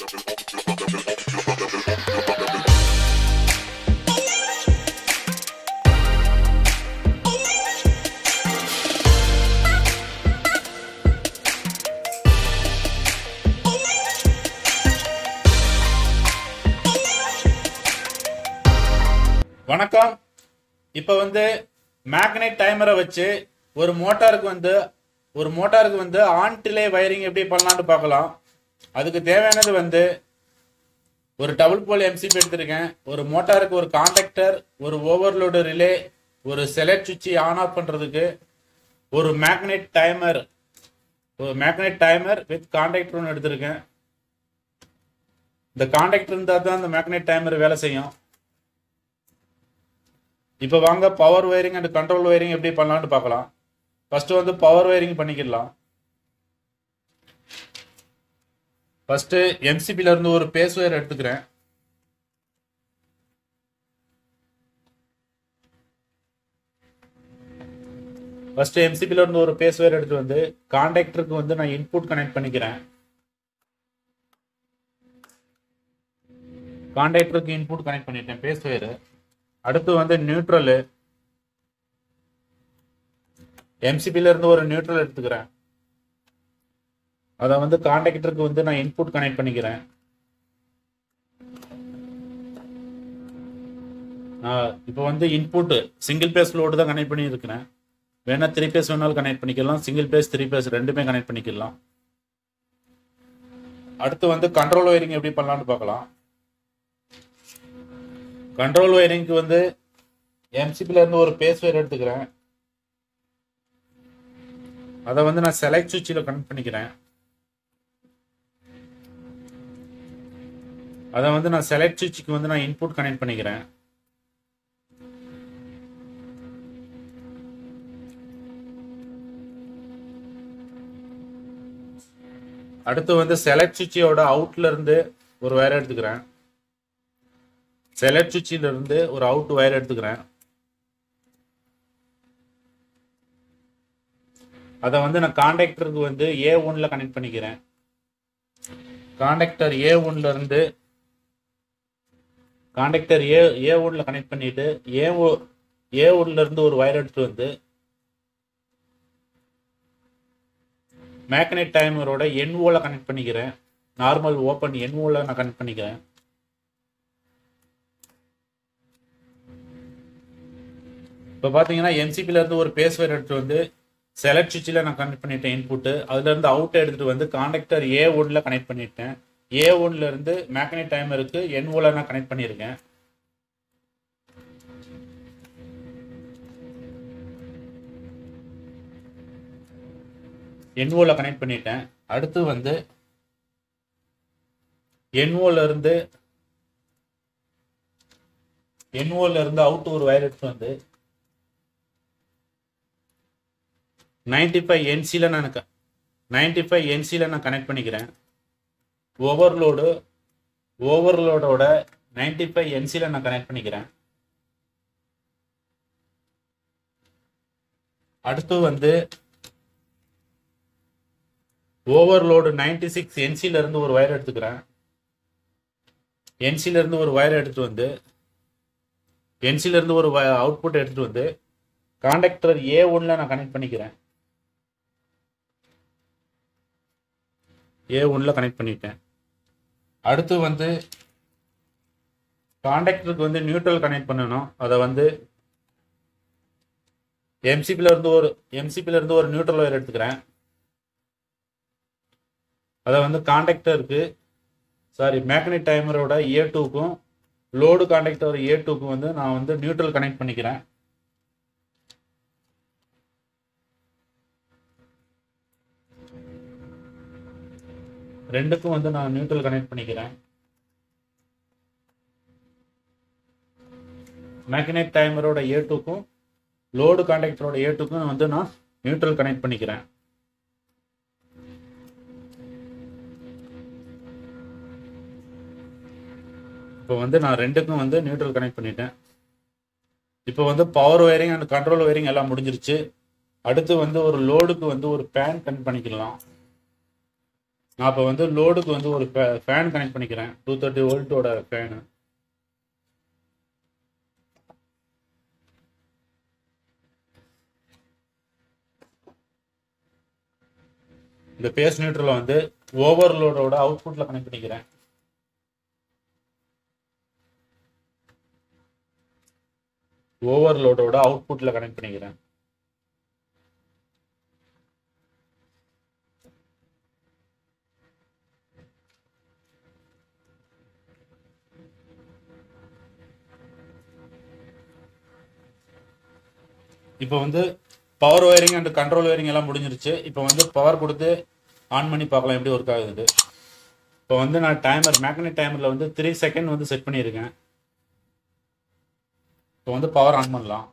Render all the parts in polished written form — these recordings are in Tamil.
வணக்கம். இப்போ மேக்னெட் டைமரை வச்சு ஒரு மோட்டாருக்கு வந்து ஆன் டிலே வயரிங் எப்படி பண்ணலாம்னு பார்க்கலாம். அதுக்கு தேவையானது ஒரு டபுள் போல் எம்சிபி எடுத்திருக்கேன். ஒரு மோட்டாருக்கு ஒரு கான்டக்டர், ஒரு ஓவர்லோடு ரிலே, ஒரு செலக்ட் சுவிட்ச் ஆன் ஆஃப் பண்றதுக்கு, ஒரு மேக்னெட் டைமர் வித் கான்டக்டர் ஒன்று எடுத்திருக்கேன். இந்த கான்டக்டர் இருந்தால் தான் இந்த மேக்னெட் டைமர் வேலை செய்யும். இப்போ வாங்க power wiring and control wiring எப்படி பண்ணலாம்னு பார்க்கலாம். ஃபர்ஸ்ட் பவர் வயரிங் பண்ணிக்கலாம். ஃபர்ஸ்ட் எம்சிபில இருந்து ஒரு பேஸ் வயர் எடுத்துக்கிறேன். ஃபர்ஸ்ட் எம்சிபில இருந்து ஒரு பேஸ் வயர் எடுத்து கான்டக்டருக்கு நான் இன்புட் கனெக்ட் பண்ணிக்கிறேன். கான்டக்டருக்கு இன்புட் கனெக்ட் பண்ணிட்டேன் பேஸ் வயர். அடுத்து நியூட்ரல், எம்சிபில இருந்து ஒரு நியூட்ரல் எடுத்துக்கிறேன். அதை கான்டக்டருக்கு நான் இன்புட் கனெக்ட் பண்ணிக்கிறேன். இப்போ இன்புட் சிங்கிள் பேஸ் லோடு தான் கனெக்ட் பண்ணி இருக்கிறேன். வேணா 3 பேஸ் வேணாலும் கனெக்ட் பண்ணிக்கலாம். சிங்கிள் பேஸ் 3 பேஸ் ரெண்டுமே கனெக்ட் பண்ணிக்கலாம். அடுத்து கண்ட்ரோல் வயரிங் எப்படி பண்ணலாம்னு பார்க்கலாம். கண்ட்ரோல் வயரிங்க்கு எம்சிபில இருந்து ஒரு பேஸ் வயர் எடுத்துக்கிறேன். அதை நான் செலக்ட் சுவிட்சில் கனெக்ட் பண்ணிக்கிறேன். அதை நான் செலக்ட் சுவிட்சுக்கு நான் இன்புட் கனெக்ட் பண்ணிக்கிறேன். அடுத்து செலக்ட் சுவிட்சோட அவுட்ல இருந்து ஒரு வயர் எடுத்துக்கிறேன். செலக்ட் சுவிட்சில் இருந்து ஒரு அவுட் வயர் எடுத்துக்கிறேன். அதை நான் கான்டக்டருக்கு A1ல கனெக்ட் பண்ணிக்கிறேன். கான்டக்டர் A1ல இருந்து A1ல கனெக்ட் பண்ணிட்டு A1ல இருந்து ஒரு வயர் எடுத்து மேக்னெட் டைமரோட NOல கனெக்ட் பண்ணிக்கிறேன். நார்மல் ஓப்பன் NOல நான் கனெக்ட் பண்ணிக்கிறேன். இப்போ பார்த்தீங்கன்னா எம்சிபில இருந்து ஒரு பேஸ் வயர் எடுத்து செலக்ட் சுவிட்சில் நான் கனெக்ட் பண்ணிட்டேன் இன்புட்டு. அதுல இருந்து அவுட் எடுத்துட்டு கான்டக்டர் A1ல கனெக்ட் பண்ணிட்டேன். A1ல இருந்து மேக்னெட் டைமருக்கு NOல நான் கனெக்ட் பண்ணியிருக்கேன். NOல கனெக்ட் பண்ணிட்டேன். அடுத்து NOல இருந்து அவுட் ஒரு வயர் எடுத்து 95 NCல நான் கனெக்ட் பண்ணிக்கிறேன். ஓவர்லோடோட 95 NCல நான் கனெக்ட் பண்ணிக்கிறேன். அடுத்து ஓவர்லோடு 96 NCல இருந்து ஒரு வயர் எடுத்துக்கிறேன். NCல இருந்து ஒரு வயர் எடுத்து NCல இருந்து ஒரு அவுட்புட் எடுத்துட்டு கான்டக்டர் A1ல நான் கனெக்ட் பண்ணிக்கிறேன். A1ல கனெக்ட் பண்ணிட்டேன். அடுத்து கான்டக்டருக்கு நியூட்ரல் கனெக்ட் பண்ணணும். அதை எம்சிபில இருந்து ஒரு நியூட்ரல் வயர் எடுத்துக்கிறேன். அதை கான்டக்டருக்கு மேக்னெட் டைமரோட A2க்கும் லோடு கான்டக்டர் A2க்கும் நான் நியூட்ரல் கனெக்ட் பண்ணிக்கிறேன். ரெண்டுக்கும் நான் நியூட்ரல் கனெக்ட் பண்ணிக்கிறேன். மேக்னெட் டைமரோட A2க்கும் லோடு கான்டக்டரோட A2க்கும் நான் நியூட்ரல் கனெக்ட் பண்ணிக்கிறேன். இப்போ நான் ரெண்டுக்கும் நியூட்ரல் கனெக்ட் பண்ணிட்டேன். இப்போ power wiring and control wiring எல்லாம் முடிஞ்சிருச்சு. அடுத்து ஒரு லோடுக்கு ஒரு பேன் கனெக்ட் பண்ணிக்கலாம். நான் இப்போ வந்து லோடுக்கு வந்து ஒரு ஃபேன் கனெக்ட் பண்ணிக்கிறேன், 230 வோல்ட்டோட ஃபேனு. இந்த பேஸ் நியூட்ரலை வந்து ஓவர்லோடோட அவுட்புட்டில் கனெக்ட் பண்ணிக்கிறேன். ஓவர்லோடோட அவுட்புட்டில் கனெக்ட் பண்ணிக்கிறேன். இப்போ வந்து power wiring and control wiring எல்லாம் முடிஞ்சிருச்சு. இப்போ வந்து பவர் கொடுத்து ஆன் பண்ணி பார்க்கலாம் எப்படி ஒர்க் ஆகுது. இப்போ வந்து நான் டைமர் மேக்னெட் டைமரில் வந்து 3 செகண்ட் வந்து செட் பண்ணியிருக்கேன். இப்போ வந்து பவர் ஆன் பண்ணலாம்.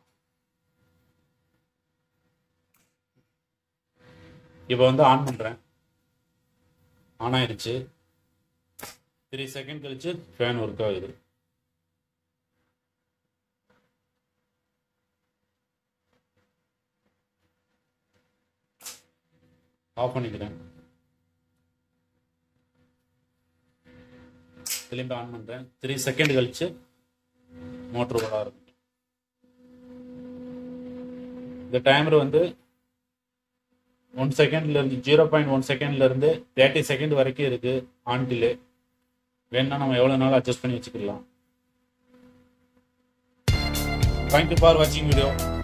இப்போ வந்து ஆன் பண்ணுறேன், ஆன் ஆயிடுச்சு. 3 செகண்ட் கழிச்சு ஃபேன் ஒர்க் ஆகுது. ஆஃப் பண்ணிக்கிறேன், திரும்பி ஆன் பண்ணுறேன். 3 செகண்ட் கழிச்சு மோட்டர் ஓட ஆரம்பிக்கும். இந்த டைமர் வந்து 1 செகண்ட்லேருந்து 0.1 செகண்ட்லேருந்து 30 செகண்ட் வரைக்கும் இருக்குது ஆன் டிலே. வேணும்னா நம்ம எவ்வளோ நாள் அட்ஜஸ்ட் பண்ணி வச்சுக்கலாம். தேங்க்யூ ஃபார் வாட்சிங் வீடியோ.